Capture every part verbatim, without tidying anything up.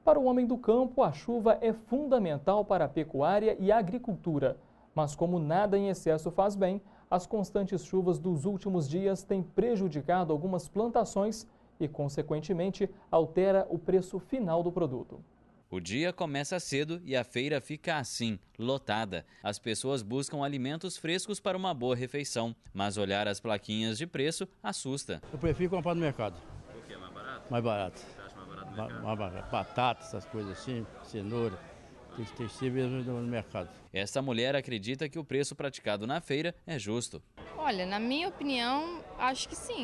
Para o homem do campo, a chuva é fundamental para a pecuária e a agricultura. Mas como nada em excesso faz bem, as constantes chuvas dos últimos dias têm prejudicado algumas plantações e, consequentemente, altera o preço final do produto. O dia começa cedo e a feira fica assim, lotada. As pessoas buscam alimentos frescos para uma boa refeição, mas olhar as plaquinhas de preço assusta. Eu prefiro comprar no mercado. Por que é mais barato? Mais barato. Você acha mais barato no Ma- mercado? mais barato. Batata, essas coisas assim, cenoura. Tem que ter sempre no mercado. Esta mulher acredita que o preço praticado na feira é justo. Olha, na minha opinião, acho que sim.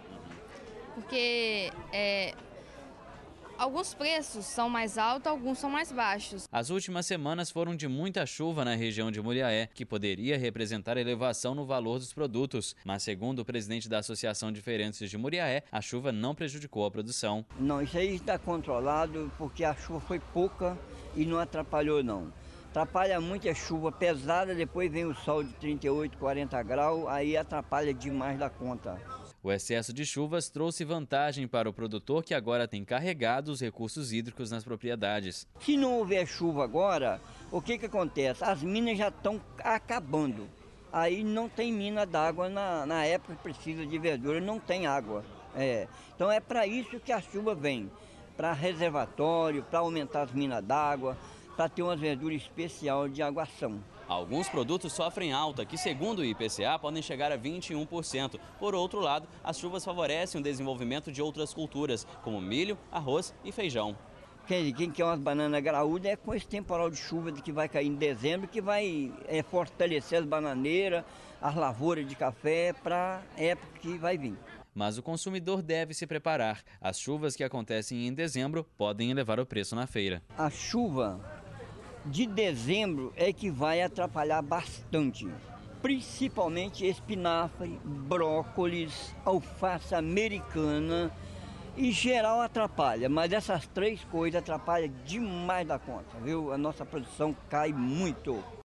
Porque é, alguns preços são mais altos, alguns são mais baixos. As últimas semanas foram de muita chuva na região de Muriaé, que poderia representar elevação no valor dos produtos. Mas, segundo o presidente da Associação de Feirantes de Muriaé, a chuva não prejudicou a produção. Não, isso aí está controlado porque a chuva foi pouca e não atrapalhou não. Atrapalha muito a chuva pesada, depois vem o sol de trinta e oito, quarenta graus, aí atrapalha demais da conta. O excesso de chuvas trouxe vantagem para o produtor, que agora tem carregado os recursos hídricos nas propriedades. Se não houver chuva agora, o que que acontece? As minas já estão acabando. Aí não tem mina d'água na, na época que precisa de verdura, não tem água. É. Então é para isso que a chuva vem, para reservatório, para aumentar as minas d'água, para ter umas verduras especial de aguação. Alguns produtos sofrem alta, que segundo o I P C A podem chegar a vinte e um por cento. Por outro lado, as chuvas favorecem o desenvolvimento de outras culturas, como milho, arroz e feijão. Quem, quem quer umas bananas graúdas é com esse temporal de chuva que vai cair em dezembro, que vai é, fortalecer as bananeiras, as lavouras de café para a época que vai vir. Mas o consumidor deve se preparar. As chuvas que acontecem em dezembro podem elevar o preço na feira. A chuva de dezembro é que vai atrapalhar bastante, principalmente espinafre, brócolis, alface americana, em geral atrapalha, mas essas três coisas atrapalham demais da conta, viu? A nossa produção cai muito.